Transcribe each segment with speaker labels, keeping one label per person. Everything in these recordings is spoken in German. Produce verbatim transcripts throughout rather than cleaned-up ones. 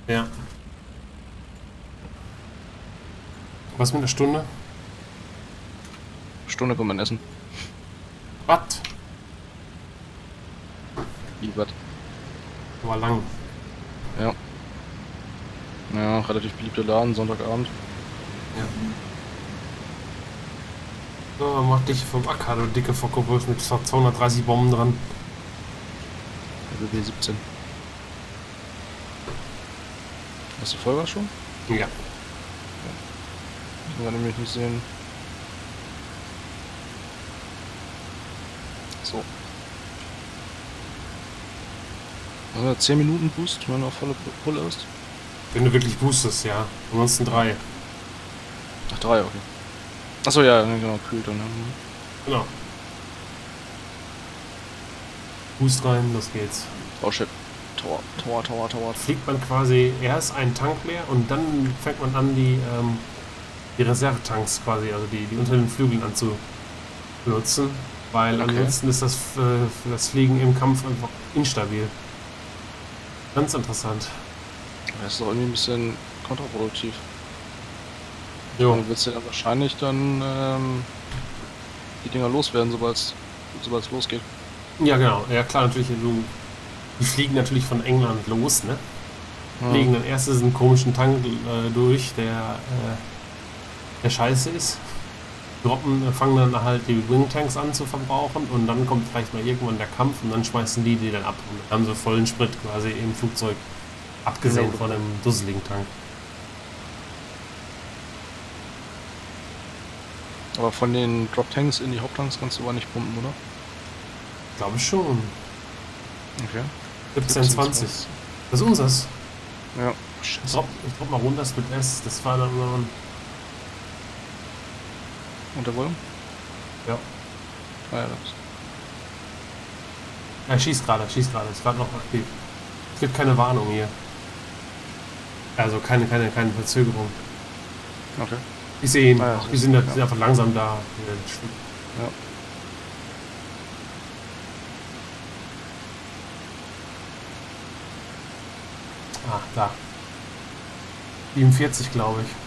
Speaker 1: Ja. Was mit einer Stunde?
Speaker 2: Stunde kommt man essen.
Speaker 1: Was?
Speaker 2: Wie, was?
Speaker 1: War lang.
Speaker 2: Ja. Ja, relativ beliebter Laden, Sonntagabend.
Speaker 1: Ja. So, mach dich vom Acker, du dicke Focke-Wurst mit zweihundertdreißig Bomben dran.
Speaker 2: W W siebzehn. Hast du Vollgas schon?
Speaker 1: Ja.
Speaker 2: Ich kann nämlich nicht sehen. So. Also zehn Minuten Boost, wenn man auf volle Pulle ist.
Speaker 1: Wenn du wirklich boostest, ja. Ansonsten drei.
Speaker 2: Ach, drei, okay. Achso, ja, genau, kühlt dann. Ja.
Speaker 1: Genau. Boost rein, los geht's.
Speaker 2: Oh shit. Tower, Tower, Tower, Tower.
Speaker 1: Fliegt man quasi erst einen Tank leer und dann fängt man an, die, ähm, die Reservetanks quasi, also die, die unter den Flügeln anzubenutzen. Weil
Speaker 2: Okay.
Speaker 1: ansonsten ist das, äh, für das Fliegen im Kampf einfach instabil. Ganz interessant.
Speaker 2: Das ist doch irgendwie ein bisschen kontraproduktiv.
Speaker 1: Jo.
Speaker 2: Dann willst du ja wahrscheinlich dann ähm, die Dinger loswerden, sobald es losgeht.
Speaker 1: Ja, genau. Ja, klar, natürlich. Du, die fliegen natürlich von England los, ne?
Speaker 2: Ja.
Speaker 1: Fliegen dann erst diesen komischen Tank äh, durch, der, äh, der scheiße ist. Droppen, äh, fangen dann halt die Wing-Tanks an zu verbrauchen und dann kommt vielleicht mal irgendwann der Kampf und dann schmeißen die die dann ab. Und dann haben sie vollen Sprit quasi im Flugzeug. Abgesehen
Speaker 2: Ja.
Speaker 1: von dem dusseligen Tank.
Speaker 2: Aber von den Drop-Tanks in die Haupttanks kannst du aber nicht pumpen, oder?
Speaker 1: Glaube ich schon.
Speaker 2: Okay.
Speaker 1: siebzehn, zwanzig. Das ist unseres.
Speaker 2: Ja.
Speaker 1: Ich drop, ich drop mal runter, das mit S. Das war dann immer ein.
Speaker 2: Und der Volume?
Speaker 1: Ja.
Speaker 2: Ah ja, das.
Speaker 1: Er schießt gerade, schießt gerade. Ist gerade noch aktiv. Es gibt keine Warnung hier. Also keine, keine, keine Verzögerung.
Speaker 2: Okay.
Speaker 1: Ich sehe ihn.
Speaker 2: Ah ja,
Speaker 1: Ach, die sind, da,
Speaker 2: ja.
Speaker 1: sind einfach langsam da.
Speaker 2: Ja.
Speaker 1: Ah, da. siebenundvierzig, glaube ich.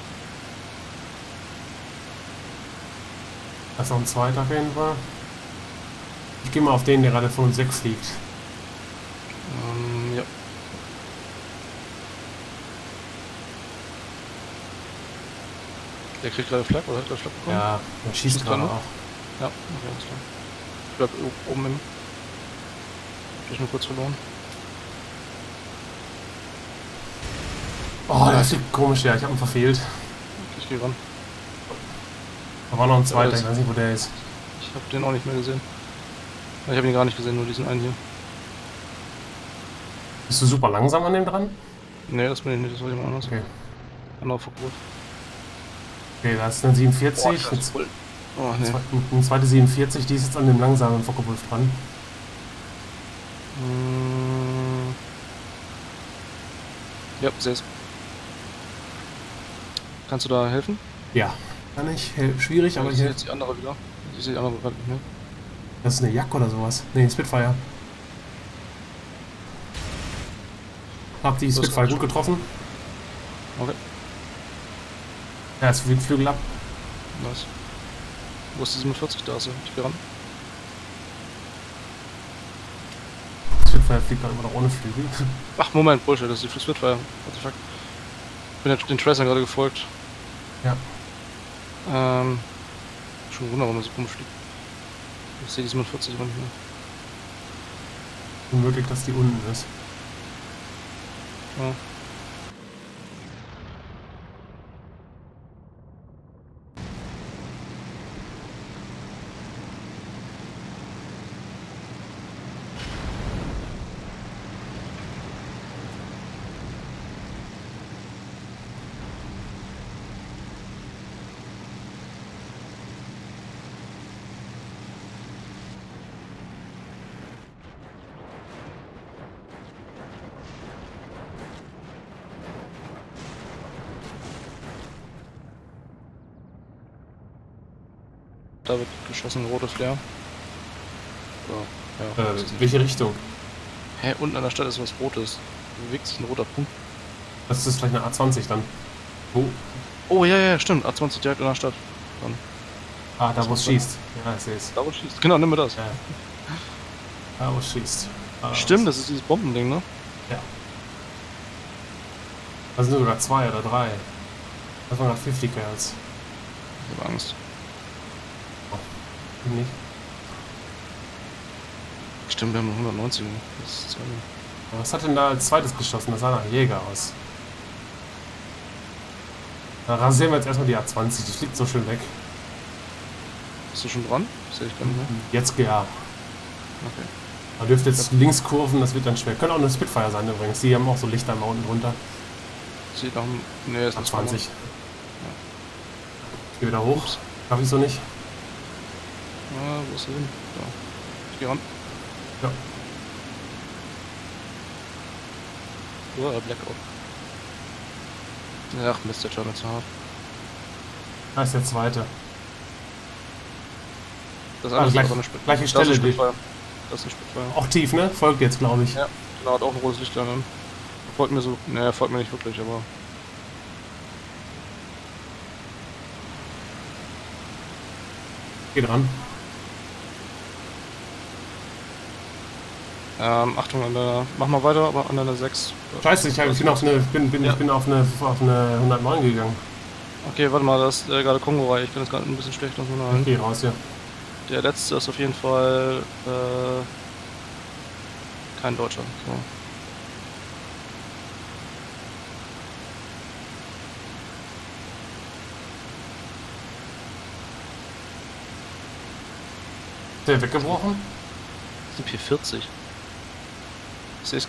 Speaker 1: Da ist noch ein zweiter auf jeden Fall. Ich gehe mal auf den, der gerade von uns wegfliegt.
Speaker 2: Ähm, ja. Der kriegt gerade Flak oder hat gerade Flak bekommen?
Speaker 1: Ja, er schießt
Speaker 2: Ist
Speaker 1: gerade
Speaker 2: dran, ne?
Speaker 1: auch.
Speaker 2: Ja, okay, alles klar. Ich bleib o- oben im. Hab ich nur kurz verloren.
Speaker 1: Oh, der fliegt komisch, ja. Ich habe ihn verfehlt.
Speaker 2: Ich geh ran.
Speaker 1: Da war noch ein zweiter,
Speaker 2: das-
Speaker 1: ich weiß nicht, wo der ist.
Speaker 2: Ich hab den auch nicht mehr gesehen. Ich habe ihn gar nicht gesehen, nur diesen einen hier.
Speaker 1: Bist du super langsam an dem dran?
Speaker 2: Nee, das bin ich nicht, das war jemand anders.
Speaker 1: Okay.
Speaker 2: Anderer Verbot.
Speaker 1: Okay, da ist eine siebenundvierzig.
Speaker 2: das ist voll. Oh, nee.
Speaker 1: Eine zweite siebenundvierzig, die ist jetzt an dem langsamen Focke-Wulf dran.
Speaker 2: Mm. Ja, seh's. Kannst du da helfen?
Speaker 1: Ja. Kann ich. Hel- Schwierig, aber
Speaker 2: ich
Speaker 1: ich
Speaker 2: sehe
Speaker 1: helfe.
Speaker 2: jetzt die andere wieder. Ich sehe die andere gerade nicht mehr.
Speaker 1: Das ist eine Jack oder sowas. Nee, Spitfire. Hab die
Speaker 2: Das ist
Speaker 1: Spitfire
Speaker 2: gut.
Speaker 1: gut getroffen.
Speaker 2: Okay,
Speaker 1: Ja, jetzt fliegt Flügel ab.
Speaker 2: nice. Wo ist die siebenundvierzig? Da ist sie. Ich geh ran.
Speaker 1: Spitfire fliegt gerade immer noch ohne Flügel.
Speaker 2: Ach, Moment, Bullshit, das ist die Spitfire. What the fuck? Ich bin den Tracer gerade gefolgt.
Speaker 1: Ja.
Speaker 2: Ähm. Schon Wunder, warum er so komisch fliegt. Ich sehe die siebenundvierzig aber nicht mehr.
Speaker 1: Unmöglich, dass die unten ist.
Speaker 2: Ja. Da wird geschossen, rote Flare. So, ja.
Speaker 1: Äh, welche Richtung?
Speaker 2: Hä, unten an der Stadt ist was Rotes. Da bewegt sich ein roter Punkt.
Speaker 1: Das ist vielleicht eine A zwanzig dann. Wo?
Speaker 2: Oh, ja, ja, stimmt. A zwanzig direkt in der Stadt. Dann.
Speaker 1: Ah, da wo es schießt. Ja, ich sehe es.
Speaker 2: Da wo es schießt. Genau, nimm mir das.
Speaker 1: Ja. Da wo es schießt. Ah,
Speaker 2: Stimmt, das ist dieses Bombending, ne?
Speaker 1: Ja. Das sind sogar zwei oder drei. Das waren gerade fünfzig Kerls.
Speaker 2: Ich hab Angst.
Speaker 1: Oh, nicht.
Speaker 2: Stimmt, wir haben nur hundertneunzig. Das ist zwei.
Speaker 1: Was hat denn da als zweites geschossen? Das sah nach Jäger aus. Da rasieren wir jetzt erstmal die A zwanzig. Die fliegt so schön weg.
Speaker 2: Bist du schon dran? Sehe ich gar nicht mehr.
Speaker 1: Jetzt ja.
Speaker 2: Okay.
Speaker 1: Man dürfte jetzt links kurven, das wird dann schwer. Könnte auch eine Spitfire sein übrigens. Die haben auch so Lichter mal unten drunter.
Speaker 2: Sieht nach dem. Ne, ist
Speaker 1: A
Speaker 2: nicht
Speaker 1: zwanzig.
Speaker 2: Ja.
Speaker 1: Ich geh wieder hoch. Darf ich so nicht?
Speaker 2: Ah, wo ist er hin? Da. Ich geh ran.
Speaker 1: Ja.
Speaker 2: Oh, Blackout. Ach, Mist, der Turner zu hart.
Speaker 1: Da ist der zweite.
Speaker 2: Das
Speaker 1: Ah,
Speaker 2: andere
Speaker 1: gleich,
Speaker 2: ist aber eine Spitfire.
Speaker 1: gleiche
Speaker 2: Das
Speaker 1: Stelle.
Speaker 2: ist eine
Speaker 1: Die,
Speaker 2: Spitfire. Das ist eine Spitfire.
Speaker 1: auch tief, ne? Folgt jetzt, glaube ich.
Speaker 2: Ja, genau, hat auch ein rotes Licht an. Folgt mir so. Ne, er folgt mir nicht wirklich, aber.
Speaker 1: Geh dran.
Speaker 2: Ähm, Achtung an der. Mach mal weiter, aber an der sechs.
Speaker 1: Scheiße, ich, hab, ich bin auf eine, bin, bin,
Speaker 2: Ja.
Speaker 1: ich bin auf eine, auf eine hundertneun gegangen.
Speaker 2: Okay, warte mal, das ist äh, gerade Kongo-Reihe. Ich kann das gerade ein bisschen schlecht auseinanderhalten.
Speaker 1: Ich geh raus hier.
Speaker 2: Der letzte ist auf jeden Fall äh, kein Deutscher. So.
Speaker 1: Ist der weggebrochen?
Speaker 2: Das sind P vierzig. Ich seh's.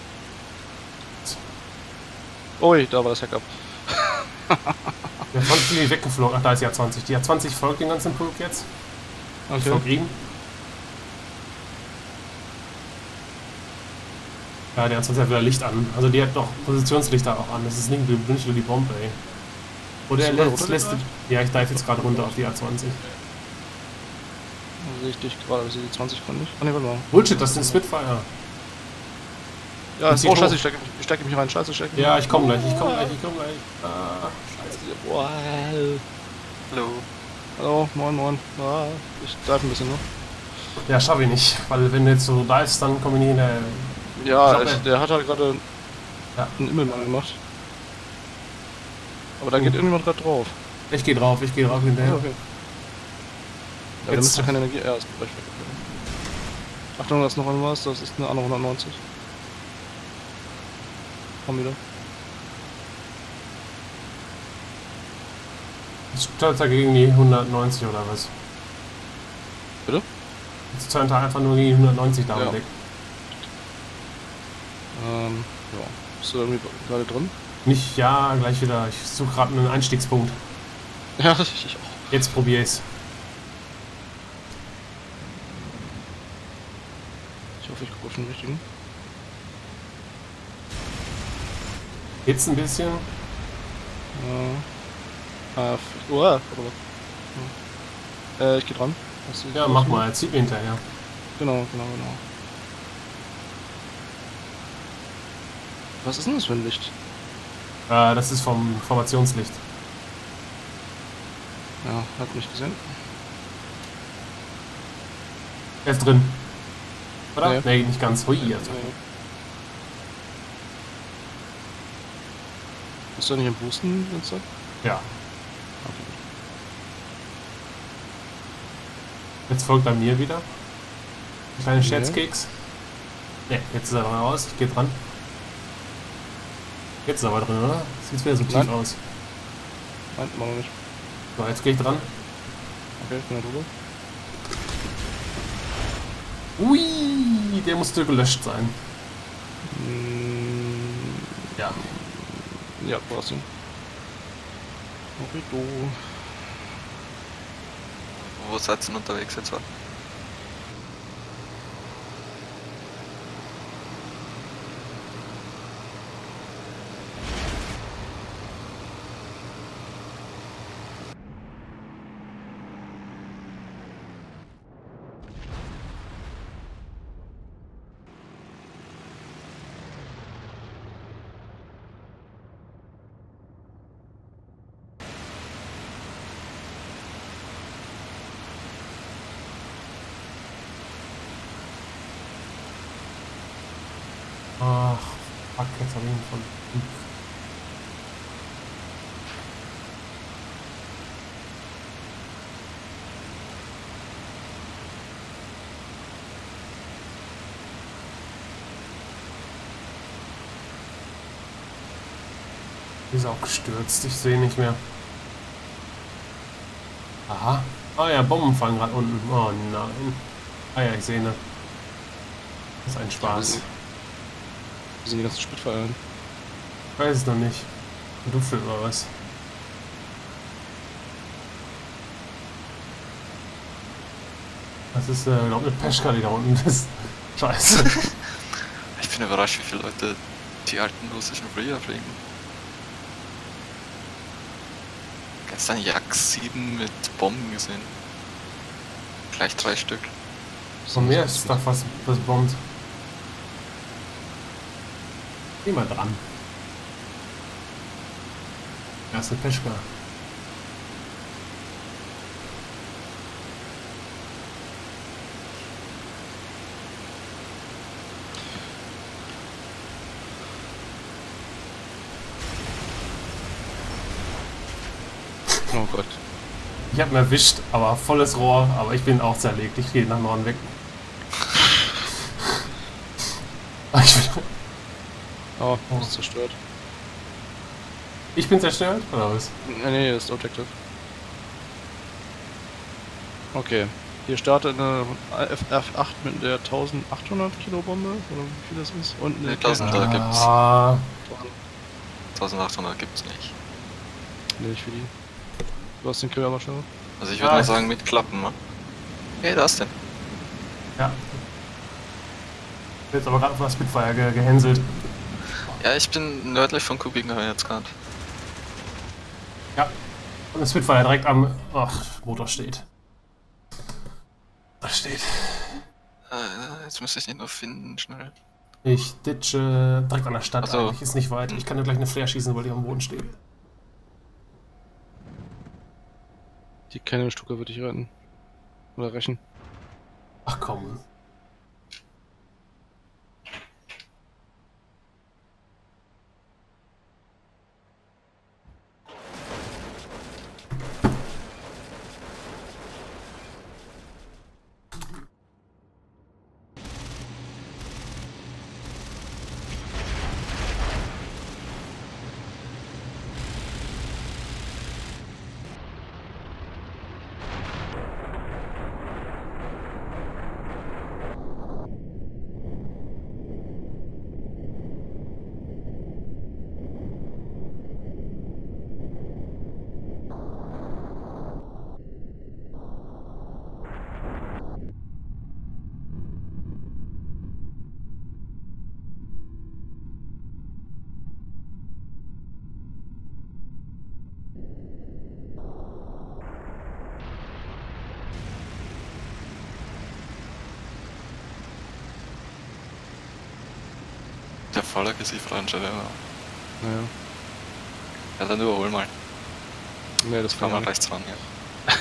Speaker 2: Ui, da war das Hack-Up.
Speaker 1: Der ist die weggeflogen. Ach, da ist die A zwanzig. Die A zwanzig folgt den ganzen Pulk jetzt. Ich
Speaker 2: Okay.
Speaker 1: folge ihm. Ja, der A zwanzig hat wieder Licht an. Also die hat noch Positionslichter auch an. Das ist nicht, nicht nur die Bombe, ey. Oder er
Speaker 2: Bist du
Speaker 1: lässt,
Speaker 2: gerade
Speaker 1: lässt Ja, ich dive jetzt gerade runter auf die A zwanzig.
Speaker 2: Da sehe ich dich gerade, aber ich sehe die zwanzig von nicht. Ah ne, warte mal.
Speaker 1: Bullshit, das ist ein Spitfire.
Speaker 2: Ja,
Speaker 1: Jetzt
Speaker 2: oh
Speaker 1: die
Speaker 2: scheiße,
Speaker 1: hoch.
Speaker 2: ich stecke, ich stecke mich rein. Scheiße, ich stecke mich
Speaker 1: Ja,
Speaker 2: rein.
Speaker 1: ich komme gleich, ich komme gleich, ich komme gleich. Ah,
Speaker 2: Wow.
Speaker 3: Hallo.
Speaker 2: Hallo, moin, moin. Ah, ich dive ein bisschen, ne?
Speaker 1: ja, schaffe ich nicht. Weil wenn du jetzt so divest, dann komme ich nicht in der...
Speaker 2: Ja,
Speaker 1: Ich glaub,
Speaker 2: ich, der hat halt gerade
Speaker 1: Ja.
Speaker 2: einen Immelmann gemacht. Aber da geht
Speaker 1: Mhm.
Speaker 2: irgendjemand gerade drauf.
Speaker 1: Ich gehe drauf, ich gehe drauf hinterher.
Speaker 2: Okay. Ja, da
Speaker 1: Jetzt-
Speaker 2: müsste keine Energie. Ja, ist gleich weg. Achtung, da ist noch was. Das ist eine andere hundertneunzig. Komm wieder.
Speaker 1: Jetzt turnt er gegen die hundertneunzig oder was?
Speaker 2: Bitte?
Speaker 1: Jetzt turnt er einfach nur gegen die hundertneunzig da
Speaker 2: Ja.
Speaker 1: weg.
Speaker 2: Ähm, ja. Bist du irgendwie gerade drin?
Speaker 1: Nicht, ja, gleich wieder. Ich suche gerade einen Einstiegspunkt.
Speaker 2: Ja, ich auch.
Speaker 1: Jetzt probiere ich's.
Speaker 2: Ich hoffe, ich gucke auf den richtigen.
Speaker 1: Jetzt ein bisschen.
Speaker 2: Äh, ah, f- oh, ah, warte mal. Äh, ich geh dran. Hast du-
Speaker 1: Ja, mach mal. Er zieht mir hinterher.
Speaker 2: Genau, genau, genau. Was ist denn das für ein Licht?
Speaker 1: Äh, das ist vom Formationslicht.
Speaker 2: Ja, hat mich gesehen.
Speaker 1: Er ist drin. Oder?
Speaker 2: Nee.
Speaker 1: Nee, nicht ganz. Hui, also.
Speaker 2: Nee. Bist du nicht im Boosten, Vincent?
Speaker 1: Ja.
Speaker 2: Okay.
Speaker 1: Jetzt folgt er mir wieder. Ein kleiner
Speaker 2: Nee.
Speaker 1: Scherzkeks. Ne, jetzt ist er raus. Ich geh dran. Jetzt ist er aber drin, oder? Sieht wieder so tief
Speaker 2: Nein.
Speaker 1: aus.
Speaker 2: Nein, immer noch nicht.
Speaker 1: So, jetzt gehe ich dran.
Speaker 2: Okay, ich bin da drüber.
Speaker 1: Ui, der musste gelöscht sein.
Speaker 2: Mm,
Speaker 1: Ja.
Speaker 2: ja, du hast ihn. Okay, du.
Speaker 3: Wo seid ihr denn unterwegs jetzt?
Speaker 1: Ach, fuck, jetzt habe ich ihn von... Ist auch gestürzt, ich sehe nicht mehr. Aha. Ah ja, Bomben fallen gerade unten. Oh nein. Ah ja, ich sehe ne. Das ist ein Spaß.
Speaker 2: Wie sind die ganzen Spitfeiern?
Speaker 1: Ich weiß es noch nicht. Duftet oder was? Das ist, äh, glaube ich, eine Peschka, die da unten ist. Scheiße.
Speaker 3: Ich bin überrascht, wie viele Leute die alten russischen Flieger fliegen. Gestern Jax sieben mit Bomben gesehen. Gleich drei Stück.
Speaker 1: Von mir ist doch was, was bombt. Geh mal dran. Erste Peschka.
Speaker 2: Oh Gott.
Speaker 1: Ich hab ihn erwischt, aber volles Rohr, aber ich bin auch zerlegt. Ich gehe nach Norden weg. Ich bin,
Speaker 2: Oh, oh. Ist zerstört.
Speaker 1: ich bin zerstört? Oder was?
Speaker 2: Nee, nee, das ist Objective. Okay. Hier startet eine F acht mit der eintausendachthundert Kilo Bombe, oder wie viel das ist? Und eine
Speaker 3: Nee, tausender gibt's.
Speaker 1: Ah,
Speaker 3: eintausendachthundert gibt's nicht.
Speaker 2: Nee, nicht für die. Du hast den Killer aber schon.
Speaker 3: Also ich würde
Speaker 1: Ah,
Speaker 3: mal
Speaker 1: ich-
Speaker 3: sagen mit Klappen, ne? Hey, da ist denn.
Speaker 1: ja. Jetzt aber gerade auf der Spitfire ge gehänselt.
Speaker 3: Ja, ich bin nördlich von Kubikner jetzt gerade.
Speaker 1: Ja. Und der Spitfire direkt am... Ach, Motor steht. Da steht.
Speaker 3: Äh, jetzt müsste ich ihn nur finden, schnell.
Speaker 1: Ich ditche direkt an der Stadt
Speaker 3: Ach so.
Speaker 1: eigentlich. Ist nicht weit. Ich kann dir gleich eine Flare schießen, weil die am Boden steht.
Speaker 2: Die Cannon-Stuka würde ich retten. Oder rächen.
Speaker 1: Ach komm.
Speaker 3: Der voller Gesicht-Ranger, der war.
Speaker 2: Naja.
Speaker 3: Ja, dann überhol mal.
Speaker 2: Nee, das
Speaker 3: Kann
Speaker 2: kann
Speaker 3: man
Speaker 2: man nicht.
Speaker 3: rechts ran, ja.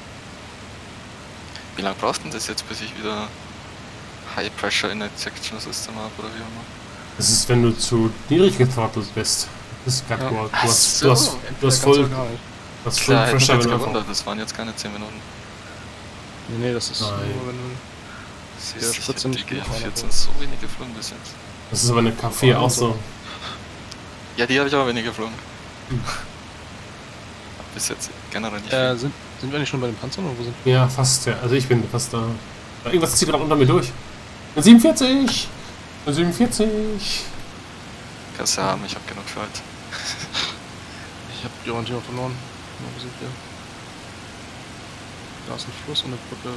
Speaker 3: Wie lange brauchst du denn das jetzt, bis ich wieder High Pressure in Injection System habe oder wie auch immer?
Speaker 1: Das ist, wenn du zu niedrig getrottelt bist. Das ist gerade
Speaker 2: Ja.
Speaker 1: du, du,
Speaker 3: Ach
Speaker 1: hast,
Speaker 3: so.
Speaker 1: du hast, du hast voll, du hast voll
Speaker 3: Klar, hätte mich
Speaker 1: Pressure,
Speaker 3: jetzt
Speaker 1: wenn du einfach...
Speaker 3: gewundert, das waren jetzt keine zehn Minuten.
Speaker 2: Nee, nee, das ist
Speaker 1: Nein.
Speaker 2: nur, wenn du...
Speaker 3: Siehst
Speaker 2: Der
Speaker 3: du, ich
Speaker 2: Spritze
Speaker 3: hab
Speaker 2: nicht
Speaker 3: die G
Speaker 2: genug
Speaker 3: F
Speaker 2: rein,
Speaker 3: vierzehn so wenig geflogen bis jetzt.
Speaker 1: Das ist aber eine K vier auch so.
Speaker 3: Ja, die habe ich auch wenig geflogen.
Speaker 1: Hm.
Speaker 3: Hab bis jetzt generell nicht
Speaker 2: Äh,
Speaker 3: viel.
Speaker 2: sind, sind wir nicht schon bei den Panzern oder wo sind wir?
Speaker 1: Ja, fast, ja. Also ich bin fast da. Irgendwas zieht gerade unter mir durch. siebenundvierzig! siebenundvierzig!
Speaker 3: Kannst du haben, ich hab genug für heute.
Speaker 2: Ich hab die Orientierung verloren. Wo sind wir? Da ist ein Fluss und eine Brücke.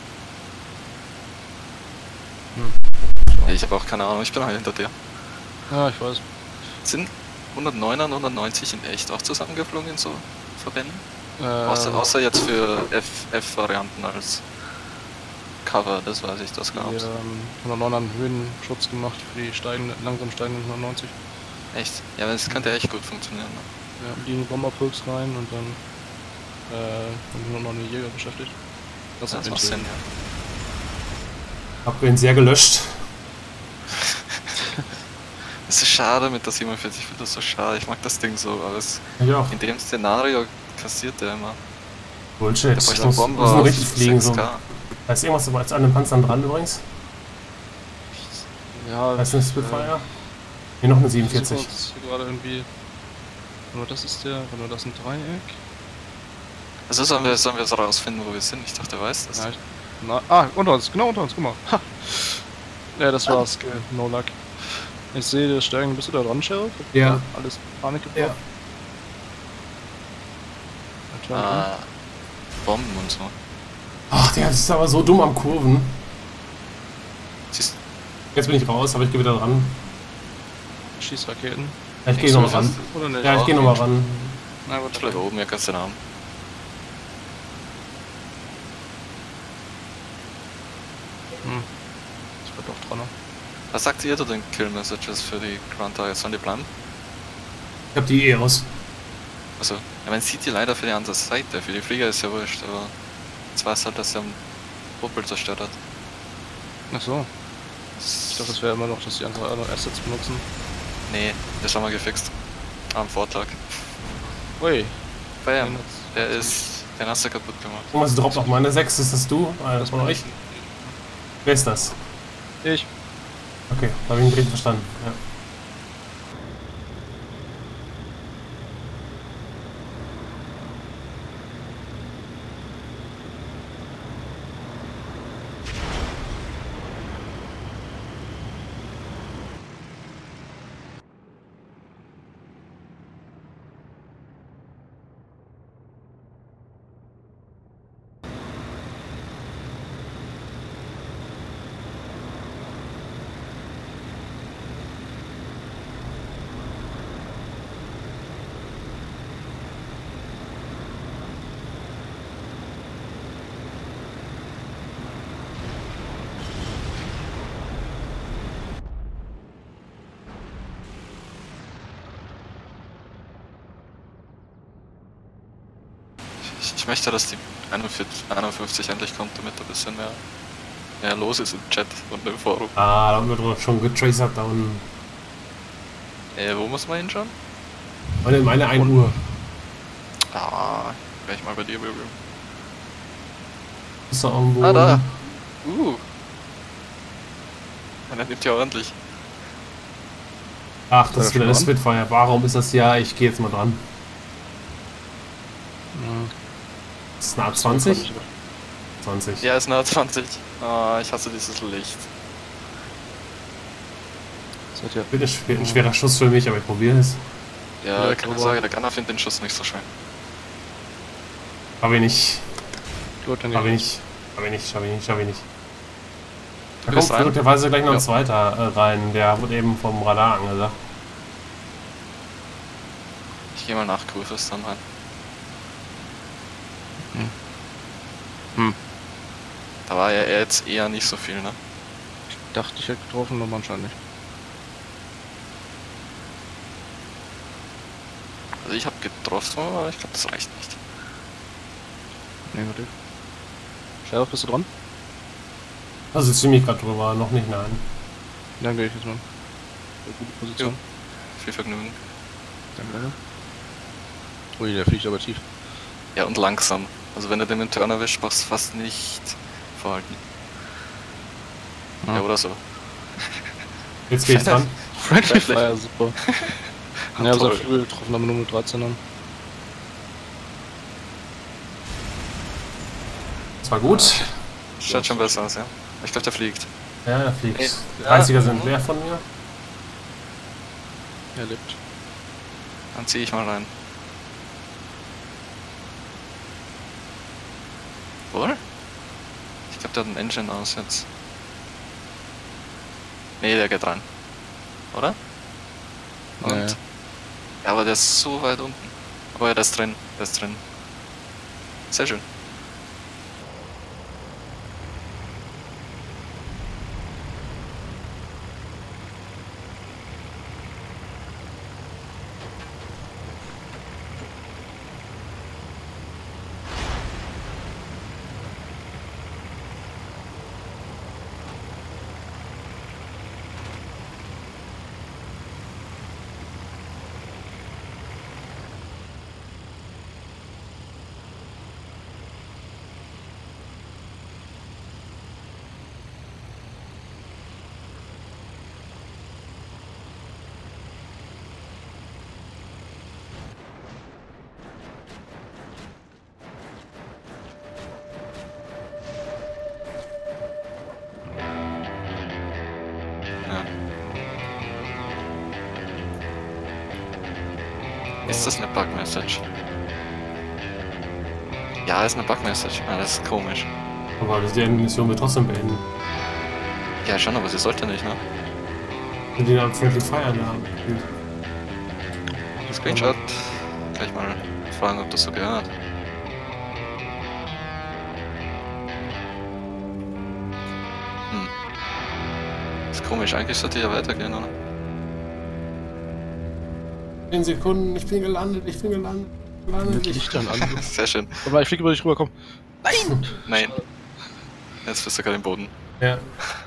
Speaker 3: Ja, ich habe auch keine Ahnung, ich bin halt hinter dir.
Speaker 2: Ja, ich weiß.
Speaker 3: Sind hundertneun und hundertneunzig in echt auch zusammengeflogen in so Verbänden?
Speaker 2: Äh,
Speaker 3: Außer, außer jetzt für F-Varianten als Cover, das weiß ich, das
Speaker 2: wir
Speaker 3: glaubst.
Speaker 2: ähm, hundertneun haben Höhenschutz gemacht für die steigenden, langsam steigenden hundertneunzig.
Speaker 3: Echt? Ja, das könnte echt gut funktionieren. Ne?
Speaker 2: Ja, liegen Bomberpulks rein und dann äh, haben wir noch eine Jäger beschäftigt. Das,
Speaker 3: Das
Speaker 2: ist
Speaker 3: macht Sinn, ja.
Speaker 1: Hab ihn sehr gelöscht.
Speaker 3: Es ist schade mit der siebenundvierzig, ich finde das so schade. Ich mag das Ding so, aber es,
Speaker 1: Ich auch.
Speaker 3: in dem Szenario kassiert der immer.
Speaker 1: Bullshit.
Speaker 3: Da
Speaker 1: Das
Speaker 3: bräuchte
Speaker 1: muss,
Speaker 3: ein Bomber
Speaker 1: müssen
Speaker 3: auf
Speaker 1: richtig fliegen. So.
Speaker 3: sechs K.
Speaker 1: Da ist irgendwas aber jetzt an den Panzern dran übrigens.
Speaker 2: Ja,
Speaker 1: Da ist eine Spitfire. Hier noch eine siebenundvierzig.
Speaker 2: Hier gerade irgendwie. Nur das ist der, nur das ist ein Dreieck.
Speaker 3: Also sollen wir, sollen wir so rausfinden, wo wir sind? Ich dachte, du weißt das.
Speaker 2: Ja, ich, na, ah, unter uns, genau unter uns, guck mal. Ha. Ja, das war's, ah. No luck. Ich sehe das Stärken, bist du da dran, Sheriff?
Speaker 1: Ja.
Speaker 2: Alles Panik gebracht?
Speaker 3: Ja. Ah, Bomben und so.
Speaker 1: Ach, der ist aber so dumm am Kurven.
Speaker 3: Siehst
Speaker 1: Jetzt bin ich raus, aber ich gehe wieder ran.
Speaker 2: Schießraketen.
Speaker 1: Ja, ich gehe nochmal ran.
Speaker 2: Oder nicht?
Speaker 1: Ja, ich gehe nochmal ran.
Speaker 3: Na gut, ich bleib oben, ja, kannst du den haben.
Speaker 2: Hm. Ich bin doch dran.
Speaker 3: Was sagt ihr zu den Kill-Messages für die Ground Targets? Sollen die bleiben?
Speaker 1: Ich hab die eh aus.
Speaker 3: Also, ja, man sieht die leider für die andere Seite. Für die Flieger ist ja wurscht, aber jetzt weiß halt, dass er am Popel zerstört hat.
Speaker 2: Ach so. Ich dachte, das wäre immer noch, dass die andere Assets benutzen.
Speaker 3: Nee, das haben wir gefixt. Am Vortag.
Speaker 2: Ui.
Speaker 3: Bam. Der ist. Den hast du kaputt gemacht.
Speaker 1: Thomas droppt auch meine sechs. Ist das du? Äh, das von euch? Wer ist das?
Speaker 2: Ich.
Speaker 1: Okay, habe ich ihn richtig verstanden. Ja.
Speaker 3: Ich möchte, dass die einundfünfzig endlich kommt, damit ein bisschen mehr, mehr los ist im Chat und im Forum.
Speaker 1: Ah, da haben wir doch schon getracert da unten.
Speaker 3: Äh, wo muss man hinschauen?
Speaker 1: Meine, meine ein Uhr.
Speaker 3: Ah, wäre ich mal bei dir, Baby.
Speaker 1: Ist da irgendwo.
Speaker 3: Ah, da! Uh! Und er nimmt ja ordentlich.
Speaker 1: Ach, das ist wieder der Spitfire. Warum ist das ja? Ich gehe jetzt mal dran. Das ist eine A zwanzig? zwanzig.
Speaker 3: Ja, ist eine A zwanzig. Ah, ich hasse dieses Licht.
Speaker 1: Das wird ja schwer, ein schwerer Schuss für mich, aber ich probiere es.
Speaker 3: Ja, ja, keine Sorge, der Gunner findet den Schuss nicht so schön.
Speaker 1: Schaffe ich nicht.
Speaker 2: Gut, dann
Speaker 1: Schaffe ich nicht. Schaffe ich nicht, schaffe ich nicht, schaffe ich nicht. Da
Speaker 3: Du
Speaker 1: kommt
Speaker 3: bist rein?
Speaker 1: möglicherweise gleich noch ein
Speaker 3: Ja.
Speaker 1: zweiter äh, rein. Der wurde eben vom Radar angesagt.
Speaker 3: Ich gehe mal nach Kurves dann rein.
Speaker 2: Hm. Hm.
Speaker 3: Da war ja jetzt eher nicht so viel, ne?
Speaker 2: Ich dachte, ich hätte getroffen, aber anscheinend nicht.
Speaker 3: Also ich habe getroffen, aber ich glaube, das reicht nicht.
Speaker 2: Negativ. Sheriff, bist du dran?
Speaker 1: Also ziemlich gerade drüber, noch nicht, nein.
Speaker 2: Dann gehe ich jetzt mal. Sehr gute Position.
Speaker 3: Viel Vergnügen.
Speaker 2: Danke, danke. Ui, der fliegt aber tief.
Speaker 3: Ja, und langsam. Also wenn du den im Turn erwischt, machst du fast nicht verhalten.
Speaker 2: Ah.
Speaker 3: Ja, oder so.
Speaker 1: Jetzt gehe ich dran.
Speaker 2: Friendly Fire, super. Ja,
Speaker 3: Toll.
Speaker 2: so Flügel getroffen, aber nur mit dreizehn an.
Speaker 1: Das war gut.
Speaker 3: Schaut schon besser aus, ja. Ich glaube, der fliegt.
Speaker 1: Ja, er fliegt.
Speaker 3: Hey.
Speaker 1: dreißiger sind leer von mir.
Speaker 2: Er lebt.
Speaker 3: Dann ziehe ich mal rein. Wohl? Ich glaube, der hat einen Engine aus jetzt. Nee, der geht rein. Oder? Und?
Speaker 2: Nee.
Speaker 3: Ja, aber der ist so weit unten. Oh ja, der ist drin. Der ist drin. Sehr schön. Ist das eine Bug-Message? Ja, ist eine Bug-Message. Ah, das ist komisch.
Speaker 1: Aber die Mission wird trotzdem beenden.
Speaker 3: Ja, schon, aber sie sollte nicht, ne?
Speaker 1: Wenn die dann Friendly Fire haben.
Speaker 3: Screenshot. Gleich mal fragen, ob das so gehört. Hm. Ist komisch, eigentlich sollte ja weitergehen, oder?
Speaker 1: zehn Sekunden, ich bin gelandet, ich bin gelandet. gelandet
Speaker 2: Mit
Speaker 1: ich.
Speaker 2: Lichtern an.
Speaker 3: Sehr schön.
Speaker 2: Aber ich fliege über dich rüber, komm.
Speaker 3: Nein! Jetzt bist du gerade im Boden.
Speaker 1: Ja.